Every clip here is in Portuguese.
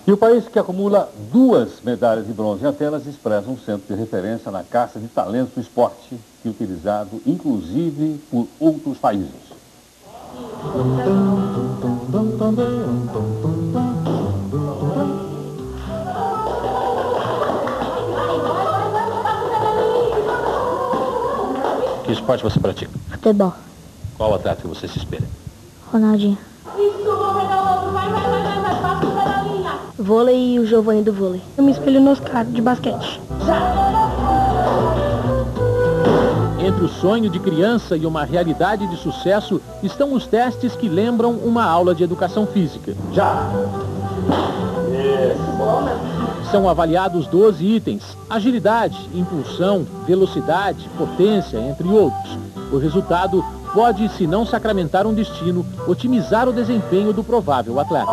E o país que acumula 2 medalhas de bronze em Atenas expressa um centro de referência na caça de talentos do esporte, que é utilizado inclusive por outros países. Que esporte você pratica? Futebol. Qual atleta que você se espelha? Ronaldinho. Vôlei e o Giovanni do vôlei. Eu me espelho no Oscar, de basquete. Entre o sonho de criança e uma realidade de sucesso estão os testes que lembram uma aula de educação física. São avaliados 12 itens: agilidade, impulsão, velocidade, potência, entre outros. O resultado pode, se não sacramentar um destino, otimizar o desempenho do provável atleta.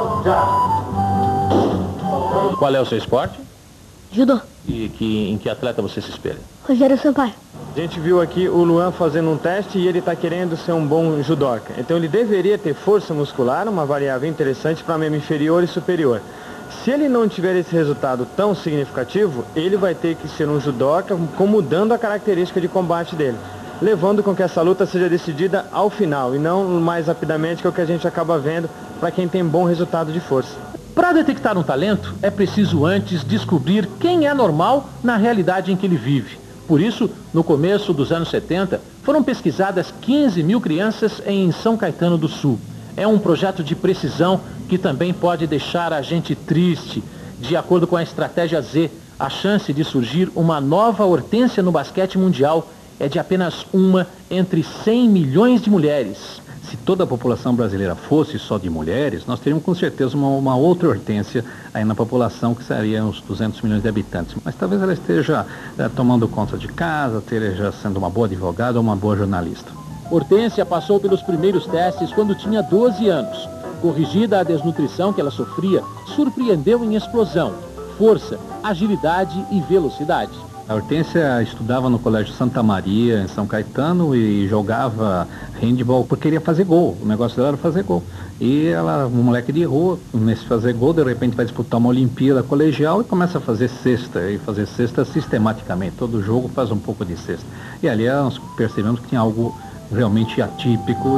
Qual é o seu esporte? Judô. E em que atleta você se espelha? Rogério Sampaio. A gente viu aqui o Luan fazendo um teste e ele está querendo ser um bom judoca. Então ele deveria ter força muscular, uma variável interessante para membro inferior e superior. Se ele não tiver esse resultado tão significativo, ele vai ter que ser um judoca, mudando a característica de combate dele, levando com que essa luta seja decidida ao final e não mais rapidamente, que é o que a gente acaba vendo para quem tem bom resultado de força. Para detectar um talento, é preciso antes descobrir quem é normal na realidade em que ele vive. Por isso, no começo dos anos 70, foram pesquisadas 15 mil crianças em São Caetano do Sul. É um projeto de precisão que também pode deixar a gente triste. De acordo com a estratégia Z, a chance de surgir uma nova Hortência no basquete mundial é de apenas uma entre 100 milhões de mulheres. Se toda a população brasileira fosse só de mulheres, nós teríamos com certeza uma outra Hortência aí na população, que seria uns 200 milhões de habitantes. Mas talvez ela esteja tomando conta de casa, esteja sendo uma boa advogada ou uma boa jornalista. Hortência passou pelos primeiros testes quando tinha 12 anos. Corrigida a desnutrição que ela sofria, surpreendeu em explosão, força, agilidade e velocidade. A Hortência estudava no Colégio Santa Maria, em São Caetano, e jogava handball porque queria fazer gol. O negócio dela era fazer gol. E ela, um moleque de rua, nesse fazer gol, de repente vai disputar uma Olimpíada colegial e começa a fazer cesta. E fazer cesta sistematicamente. Todo jogo faz um pouco de cesta. E ali nós percebemos que tinha algo realmente atípico.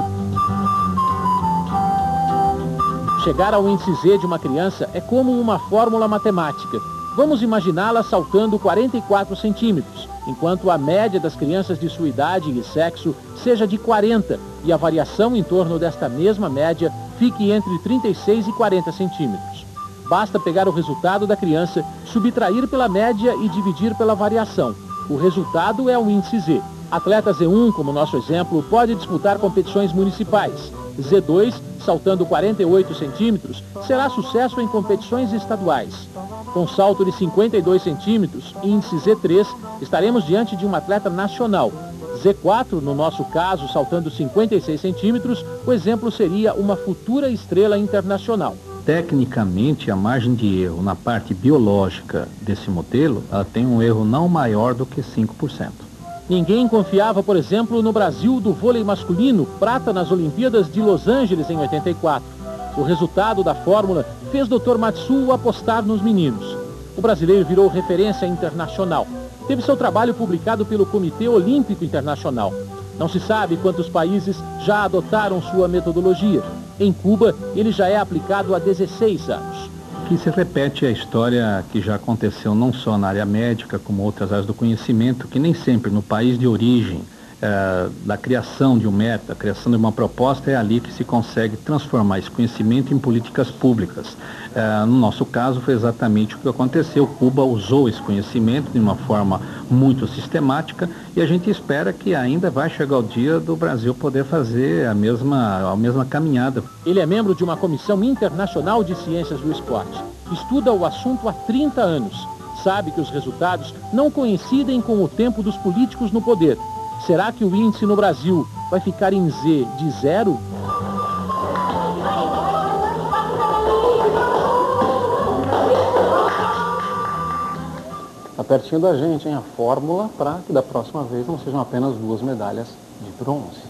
Chegar ao índice Z de uma criança é como uma fórmula matemática. Vamos imaginá-la saltando 44 centímetros, enquanto a média das crianças de sua idade e sexo seja de 40 e a variação em torno desta mesma média fique entre 36 e 40 centímetros. Basta pegar o resultado da criança, subtrair pela média e dividir pela variação. O resultado é o índice Z. Atleta Z1, como nosso exemplo, pode disputar competições municipais. Z2, saltando 48 centímetros, será sucesso em competições estaduais. Com salto de 52 centímetros, índice Z3, estaremos diante de um atleta nacional. Z4, no nosso caso, saltando 56 centímetros, o exemplo seria uma futura estrela internacional. Tecnicamente, a margem de erro na parte biológica desse modelo, ela tem um erro não maior do que 5%. Ninguém confiava, por exemplo, no Brasil do vôlei masculino, prata nas Olimpíadas de Los Angeles em 84. O resultado da fórmula fez Dr. Matsuo apostar nos meninos. O brasileiro virou referência internacional. Teve seu trabalho publicado pelo Comitê Olímpico Internacional. Não se sabe quantos países já adotaram sua metodologia. Em Cuba, ele já é aplicado há 16 anos. Aqui se repete a história que já aconteceu não só na área médica, como outras áreas do conhecimento, que nem sempre no país de origem da criação de um método, a criação de uma proposta, é ali que se consegue transformar esse conhecimento em políticas públicas. No nosso caso foi exatamente o que aconteceu. Cuba usou esse conhecimento de uma forma muito sistemática e a gente espera que ainda vai chegar o dia do Brasil poder fazer a mesma caminhada. Ele é membro de uma comissão internacional de ciências do esporte. Estuda o assunto há 30 anos. Sabe que os resultados não coincidem com o tempo dos políticos no poder. Será que o índice no Brasil vai ficar em Z de 0? Tá pertinho da gente, hein? A fórmula para que da próxima vez não sejam apenas 2 medalhas de bronze.